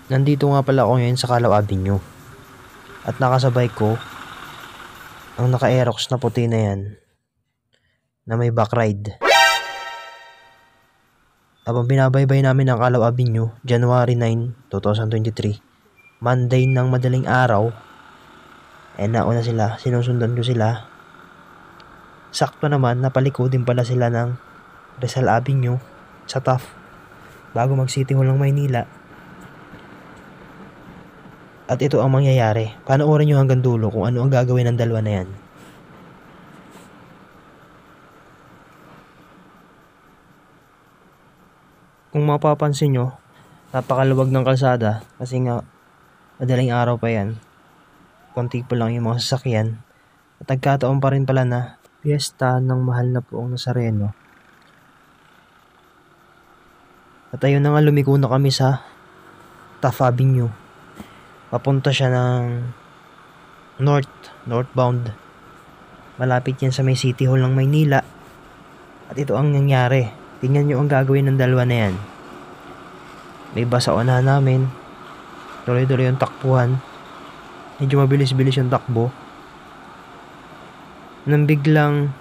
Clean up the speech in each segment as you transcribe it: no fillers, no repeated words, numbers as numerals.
Nandito nga pala ako ngayon sa Calao Avenue. At nakasabay ko ang naka-Aerox na puti na yan na may back ride. Habang binabaybay namin ang Calao Avenue, January 9, 2023, Monday ng madaling araw, nauna sila, sinusundan ko sila. Sakto naman, napaliko din pala sila ng Rizal Avenue sa Taft bago mag City Hall ng Maynila. At ito ang mangyayari. Panoorin nyo hanggang dulo kung ano ang gagawin ng dalawa na yan. Kung mapapansin nyo, napakaluwag ng kalsada kasi nga madaling araw pa yan. Konti pa lang yung mga sasakyan. At nagkataon pa rin pala na piyesta ng mahal na Poong Nazareno. At ayun na nga, lumiko na kami sa Taft Avenue. Papunta siya ng northbound. Malapit yan sa may City Hall ng Maynila. At ito ang nangyari. Tingnan nyo ang gagawin ng dalawa na yan. May bus sa unahan namin. Tuloy-tuloy yung takbuhan. Medyo mabilis-bilis yung takbo. Nang biglang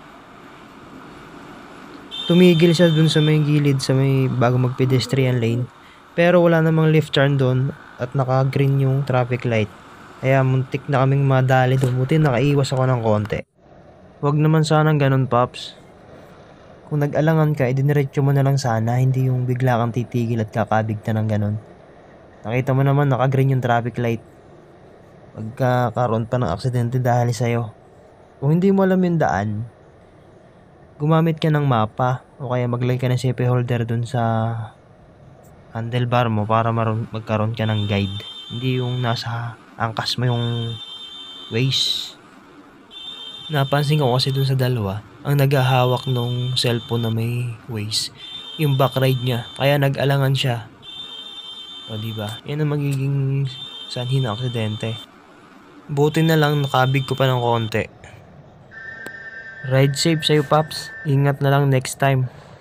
tumigil siya dun sa may gilid, sa may bago mag-pedestrian lane. Pero wala namang left turn dun at naka-green yung traffic light. Kaya muntik na kaming madali dun. Buti nakaiwas ako ng konti. Huwag naman sanang ganun, Pops. Kung nag-alangan ka, idiniretso mo na lang sana, hindi yung bigla kang titigil at kakabigta ng ganun. Nakita mo naman, naka-green yung traffic light. Magkakaroon pa ng aksidente dahil sa'yo. Kung hindi mo alam yung daan, gumamit ka ng mapa o kaya maglagay ka ng CP holder dun sa handlebar mo para magkaroon ka ng guide. Hindi yung nasa angkas mo yung Waze. Napansin ko kasi dun sa dalawa, ang naghahawak nung cellphone na may Waze, yung back ride niya. Kaya nag-alangan siya. O diba? Yan ang magiging sanhi ng aksidente. Buti na lang nakabig ko pa ng konti. Ride safe sa'yo, Paps. Ingat na lang next time.